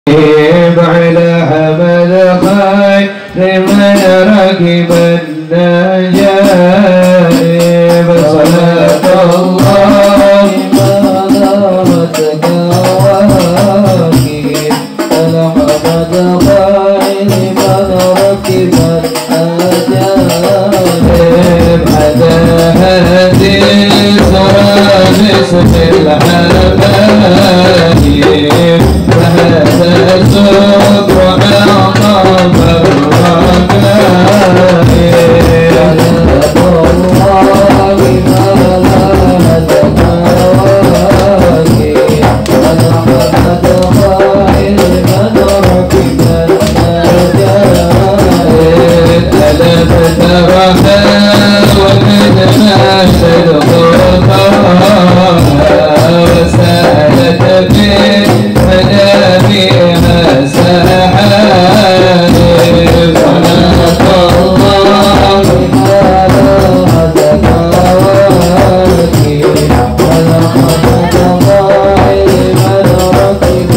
على حمد خير من ركب النجائب صلاة الله ما دامت كواكب على حمد خير من ركب النجائب على هدي الثرى باسم الحبايب وهذا الشكر أعظم الركائب الله ما لها تكواكب ونحمد خير من ركب النجائب ألم ترها ومن أهل الغرباء وسالت في منابعها سحائب صلاة الله ما لها تكواكب ونحمد خير من ركب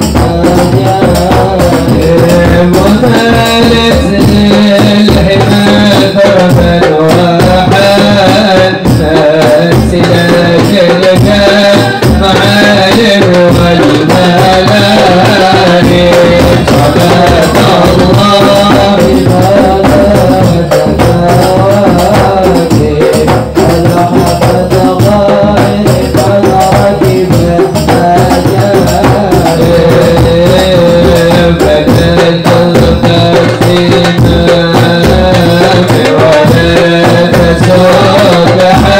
النجائب ومالت للحمى ضربا سلاك معالم والملاهب صلاة الله ما لها تكواكب على حمد خير من ركب النجائب بدلت التسليمات ولا تسوقها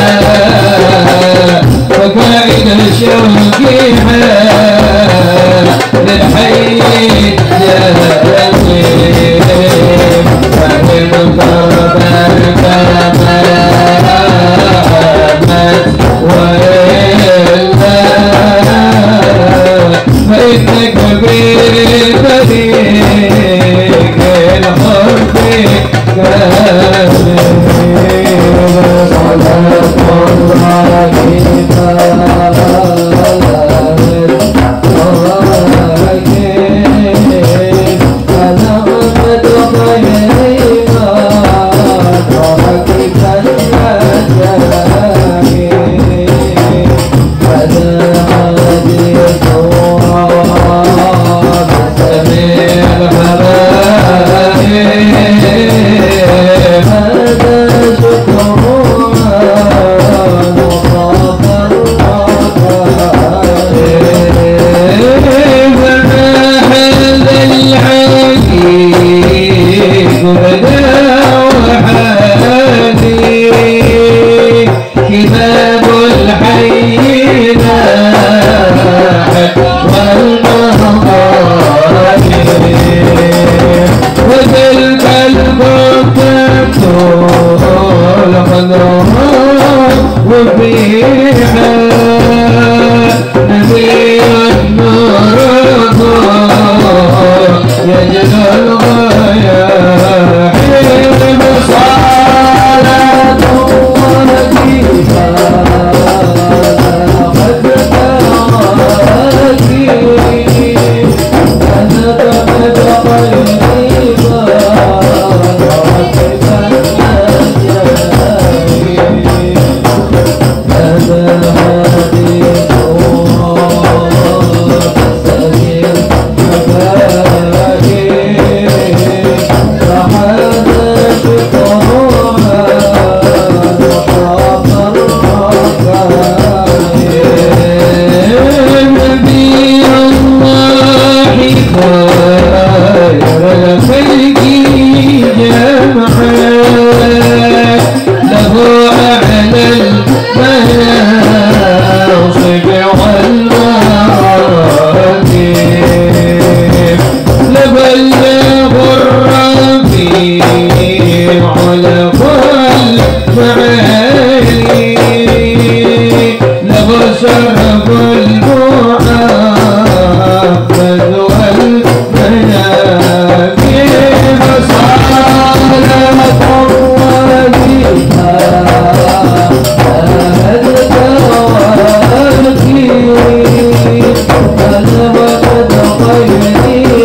وكائن الشوق للحي جاهزين فهم كربا كما أمت وإلا فإنك بفريق الحب كامل صلاة الله هذا شكر Hare